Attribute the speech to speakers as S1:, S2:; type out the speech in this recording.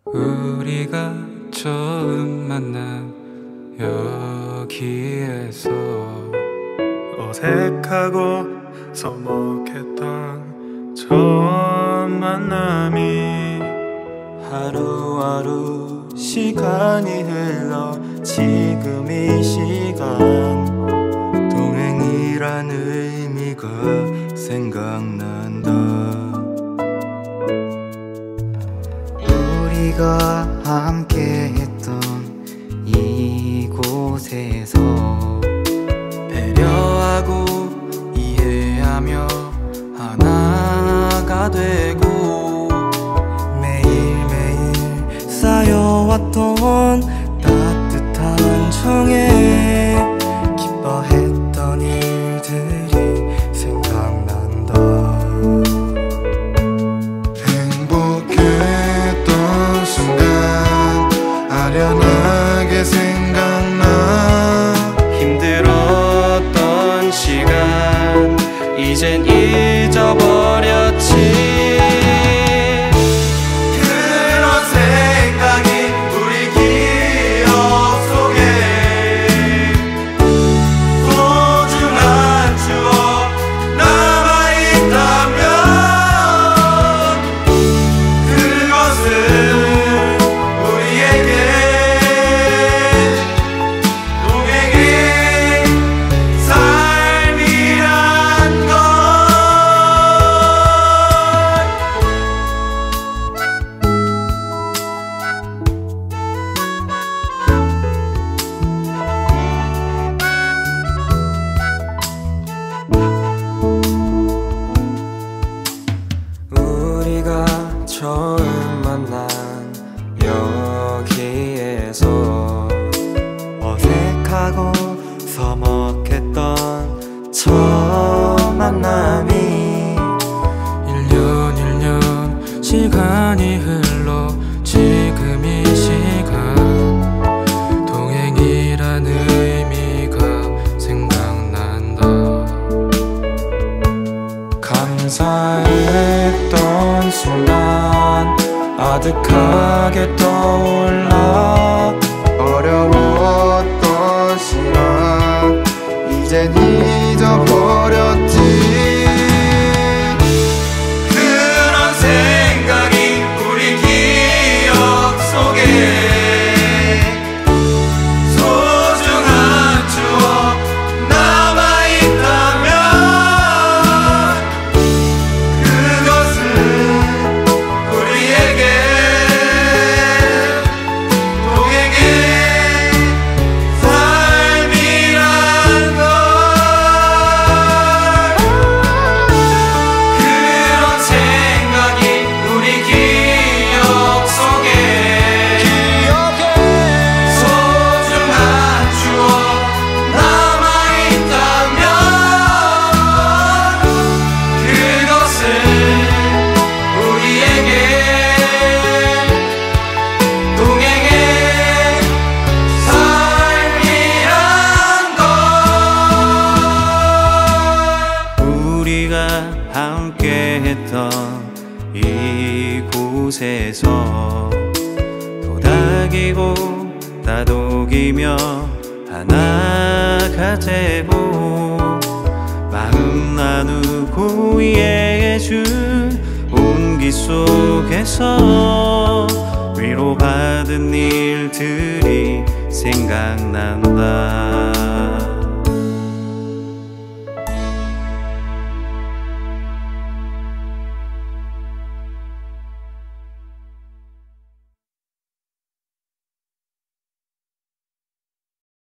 S1: 우리가 처음 만난 여기에서
S2: 어색하고 서먹했던 처음 만남이
S3: 하루하루 시간이 흘러 지금 이 시간 동행이란 의미가 생각난다. 우리가 함께했던 이곳에서 배려하고 이해하며 하나가 되고 매일매일 쌓여왔던 따뜻한 정에 기뻐했던 일들이 생각난다.
S4: 행복했던 순간 아련하게 생각나.
S3: 힘들었던 시간 이젠 잊어버렸지. 우리가 처음 만난 여기에서 어색하고 서먹했던 첫 만남이
S1: 1년 시간이 흘러 지금 이 시간 동행이란 의미가 생각난다.
S3: 감사했던 순간 아득하게 떠올라.
S4: 어려웠던 시간 이젠 잊어버렸지.
S3: 그런 생각이 우리 기억 속에 소중한 추억 남아있다면 그것은 우리에게 동행의 삶이란 걸. 그런 생각이 우리 기억 속에 소중한 추억 남아있다면 그것은 우리에게 동행의 삶이란 걸. 우리가 함께했던 이곳에서 도닥이고 다독이며 하나가 되고 마음 나누고 이해해준 온기 속에서 위로받은 일들이 생각난다.